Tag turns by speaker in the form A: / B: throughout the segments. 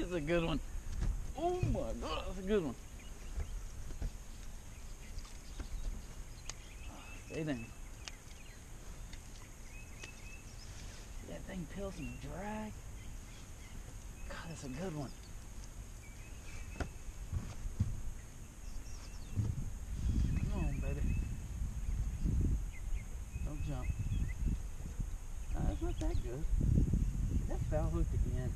A: is a good one. Oh my god, that's a good one. Stay down. That thing pills and drag. God, that's a good one. Come on, baby. Don't jump. That's not that good. That foul hooked again.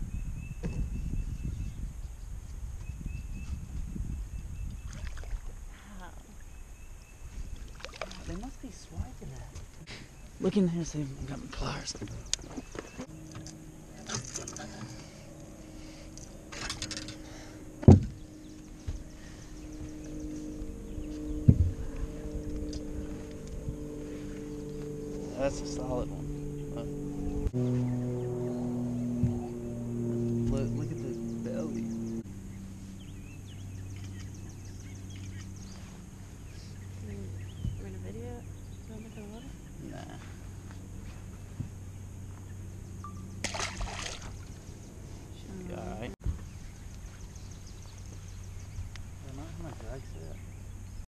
A: They must be swiping that. Look in there, see if I've got my pliers. That's a solid one.